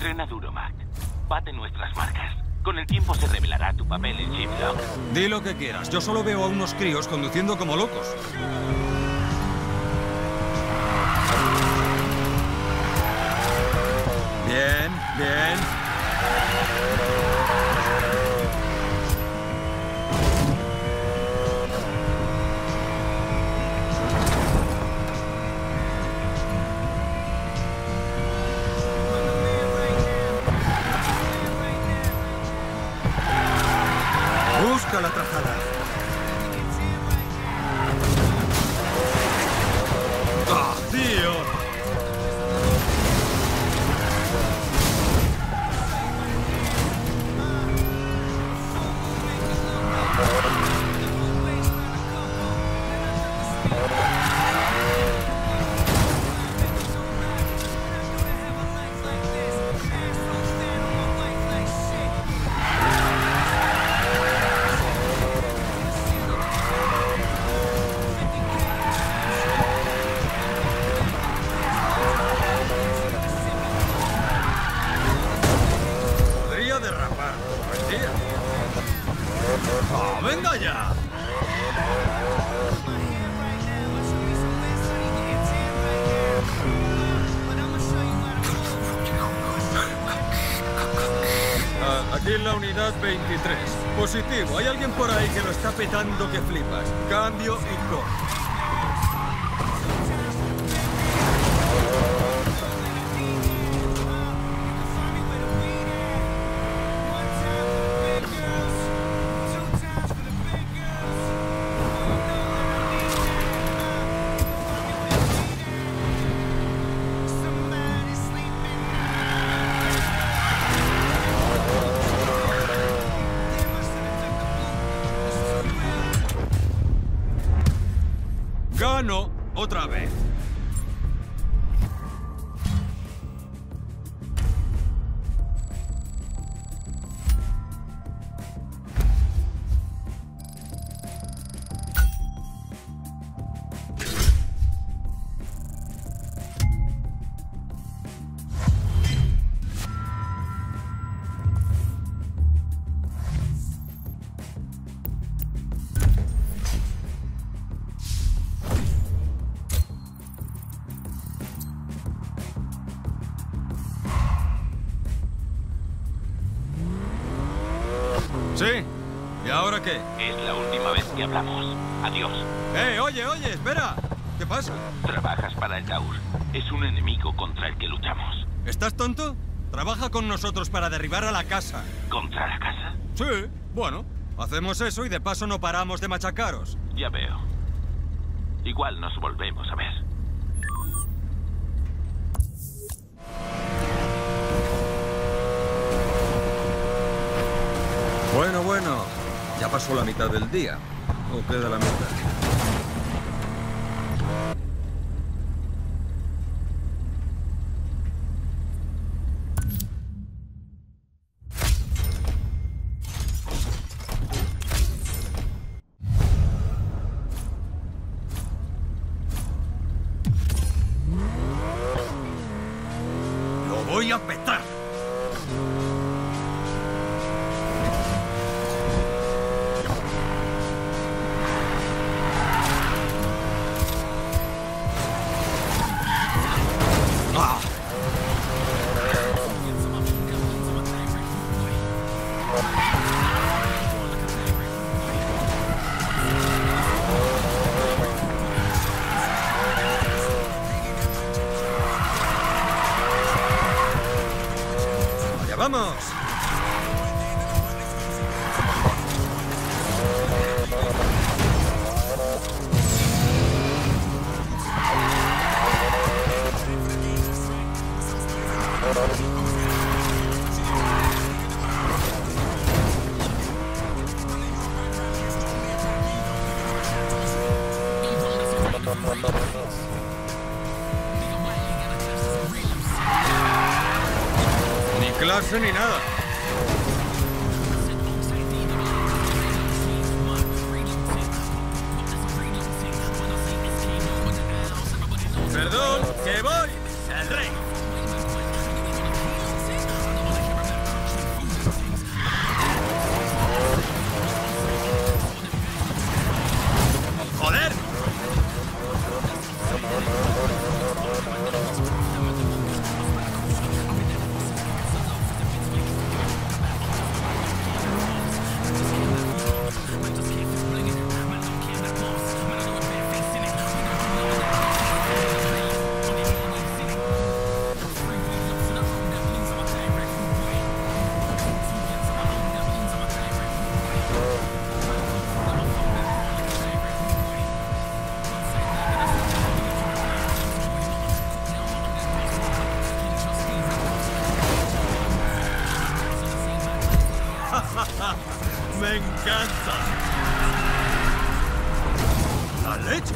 Frena duro, Mac. Bate nuestras marcas. Con el tiempo se revelará tu papel en Shiplock. Di lo que quieras. Yo solo veo a unos críos conduciendo como locos. Bien, bien. Busca la trazada. ¡Ah, tío! Podría derrapar todo el día. ¡Oh, venga ya! Aquí en la unidad 23. Positivo. Hay alguien por ahí que lo está petando que flipas. Cambio y corre. ¡Gano otra vez! ¿Sí? ¿Y ahora qué? Es la última vez que hablamos. Adiós. Oye, espera. ¿Qué pasa? Trabajas para el Taur. Es un enemigo contra el que luchamos. ¿Estás tonto? Trabaja con nosotros para derribar a la casa. ¿Contra la casa? Sí, bueno. Hacemos eso y de paso no paramos de machacaros. Ya veo. Igual nos volvemos a ver. Bueno. Ya pasó la mitad del día. ¿O queda la mitad? ¡Lo voy a petar! ¡Vamos! Ni clase ni nada. Perdón, que voy. El rey. ¡Me encanta! ¡La leche!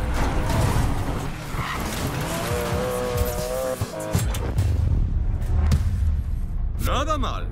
Nada mal.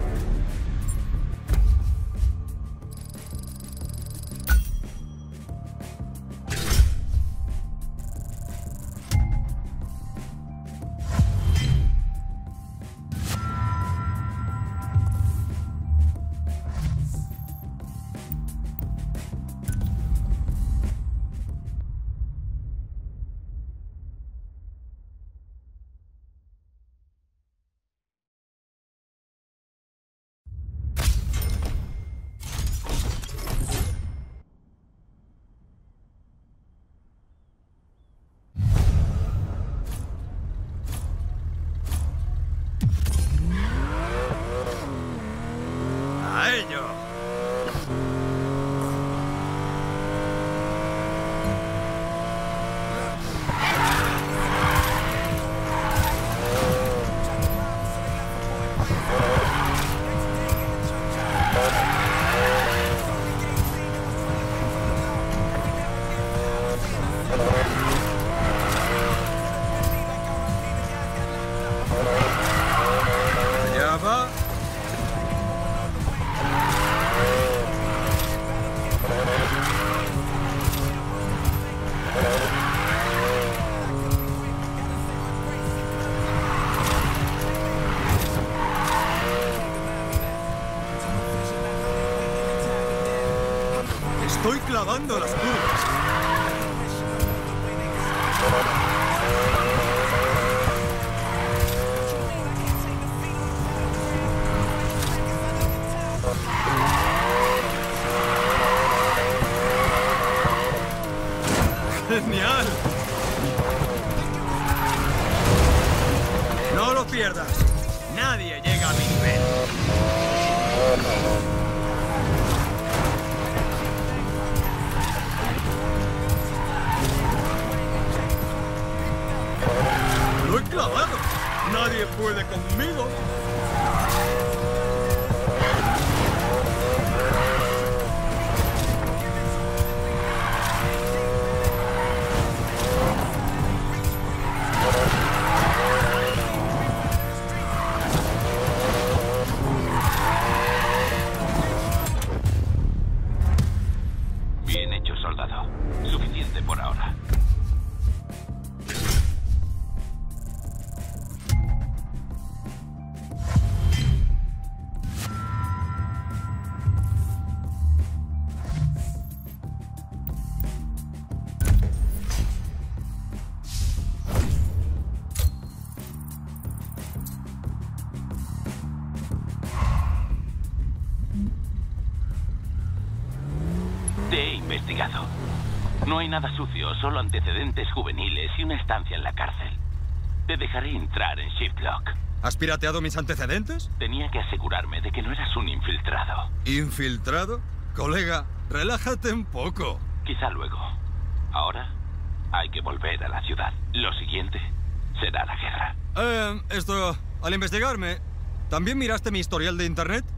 Estoy clavando las curvas. ¡Genial! No lo pierdas. Nadie llega a mi nivel. ¡Lo he clavado! ¡Nadie puede conmigo! Bien hecho, soldado. Suficiente por ahora. Te he investigado. No hay nada sucio, solo antecedentes juveniles y una estancia en la cárcel. Te dejaré entrar en Shiftlock. ¿Has pirateado mis antecedentes? Tenía que asegurarme de que no eras un infiltrado. ¿Infiltrado? Colega, relájate un poco. Quizá luego. Ahora hay que volver a la ciudad. Lo siguiente será la guerra. Al investigarme, ¿también miraste mi historial de internet?